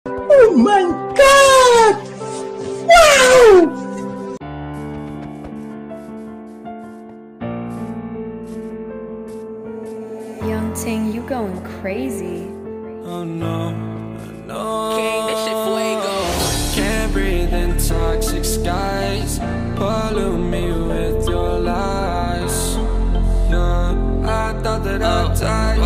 Oh my God! Wow! Young Ting, you going crazy. Oh no, no. King, this shit fuego. Can't breathe in toxic skies. Pollute me with your lies. Yeah, I thought that I'd die.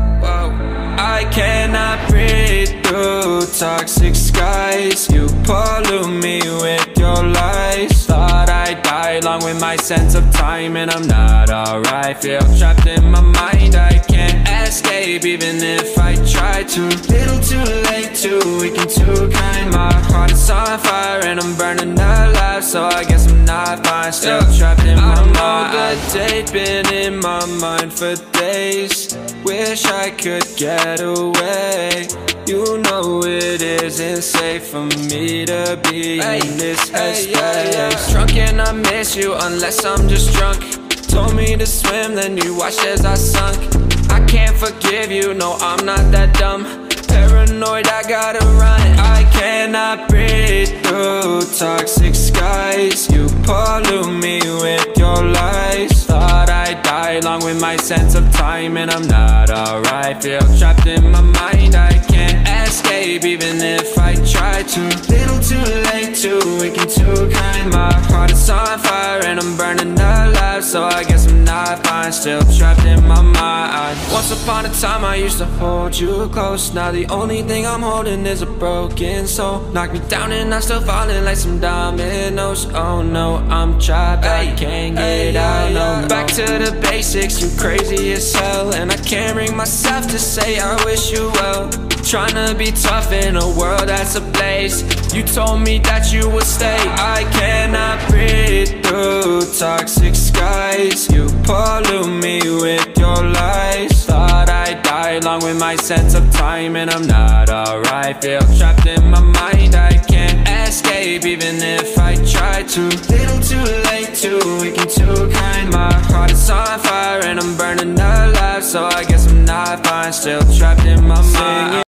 I cannot breathe through toxic skies. You pollute me with your lies. Thought I'd die along with my sense of time, and I'm not alright. Feel trapped in my mind, I can't escape even if I try to. Little too late, too weak and too kind. My heart is on fire and I'm burning alive, so I guess I'm not fine. Still trapped in my mind. I know the date been in my mind for days. Wish I could get away. You know it isn't safe for me to be in this headspace. Drunk and I miss you unless I'm just drunk. Told me to swim, then you watched as I sunk. I can't forgive you, no, I'm not that dumb. Paranoid, I gotta run. I cannot breathe through toxic skies. You pollute me with your lies. Thought I'd die along with my sense of time, and I'm not alright. Feel trapped in my mind, I can't escape even if I try to. Little too late, too weak and too kind. My heart is on fire and I'm burning alive, so I guess I'm not fine. Still trapped in my mind. Once upon a time I used to hold you close. Now the only thing I'm holding is a broken soul. Knock me down and I'm still falling like some dominoes. Oh no, I'm trapped, I can't get out, no. Back to the basics, you crazy as hell, and I can't bring myself to say I wish you well. Tryna be tough in a world that's ablaze. You told me that you would stay. I cannot breathe through toxic skies. You pollute me with your lies. Thought I'd die along with my sense of time, and I'm not alright. Feel trapped in my mind, I can't escape even if I try to. Little too late, too weak and too kind. My heart is on fire and I'm burning alive, so I guess I'm not fine. Still trapped in my mind.